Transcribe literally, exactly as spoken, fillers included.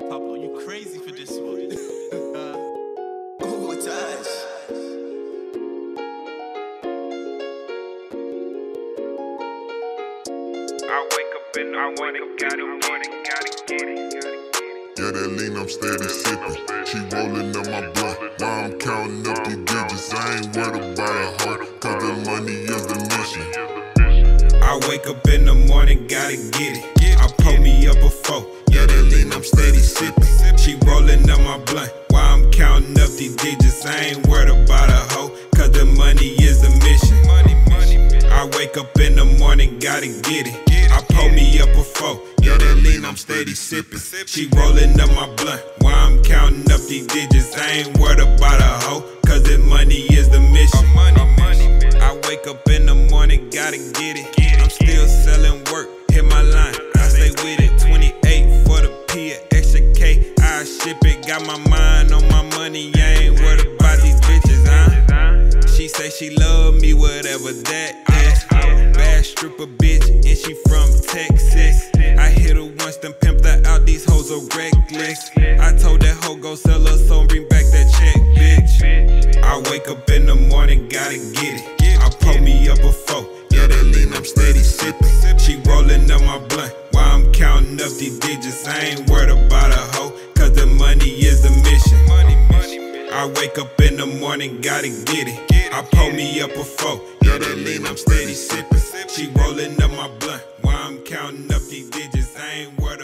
Pablo, you crazy for this one. Ooh, touch. I wake up in the morning, gotta get it, gotta get it. Yeah, that lean, I'm steady sipping. She rolling up my blunt while I'm counting up these digits. I ain't worried about a hoe, cause the money is the mission. I wake up in the morning, gotta get it. I pull me up a four. Yeah, that lean, I'm steady sipping. She rolling up my blunt while I'm counting up these digits. I ain't worried about a hoe, cause the money is the mission. I wake up in the morning, gotta get it. I pull me up a four. Yeah, that lean, I'm steady sipping. She rolling up my blunt while I'm counting up these digits. I ain't worried about a hoe, cause the money is the mission. I wake up in the morning, gotta get it. I'm still selling work, hit my line, I stay with it. Twenty-eight for the P, a extra K, I ship it. Got my mind on my money, I ain't worried about these bitches, huh? She say she love me, whatever that is. Bad stripper bitch, and she from Texas. I hit her once, then pimped her out, these hoes are reckless. I told that hoe go sell her soul, bring back that check, bitch. I wake up in the morning, gotta get it. I pull me up a four. Yeah, that lean, I'm steady sipping. She rolling up my blunt while I'm counting up these digits. I ain't worried about a hoe, cause the money is the mission. I wake up in the morning, gotta get it. I pull me up a four. Yeah, that lean, I'm steady sipping. She rolling up my blunt while I'm counting up these digits. I ain't worried